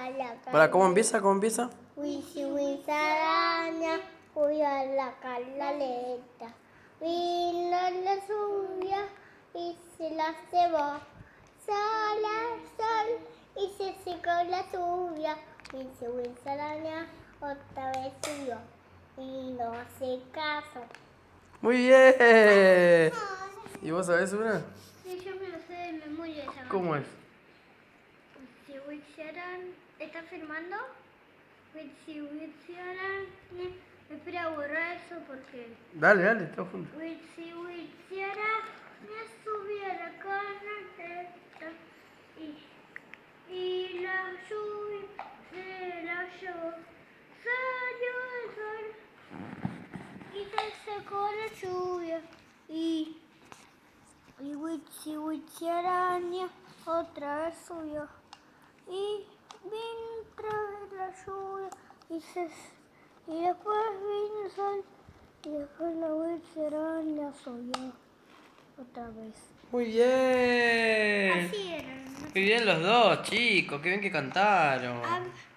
Para, ¿cómo empieza? ¿Cómo empieza? Wisi wisi araña, cuida la canaleta. Vino la lluvia y se la llevó. Sale al sol y se secó la lluvia. Wisi wisi araña, otra vez subió y no hace caso. Muy bien. ¿Y vos sabés una? Sí, yo me lo sé de memoria esa. ¿Cómo es? Si Witcharan está firmando, si Witcharan, espera borrar eso porque Dale, todos juntos. si Witcharan me subió a la canaleta y la lluvia se la llevó. Salió el sol y se secó la lluvia y Witchy otra vez subió y vino otra vez la lluvia y después vino el sol y después la Witchy subió otra vez. Muy bien. Así era. Muy bien los dos, chicos. Qué bien que cantaron.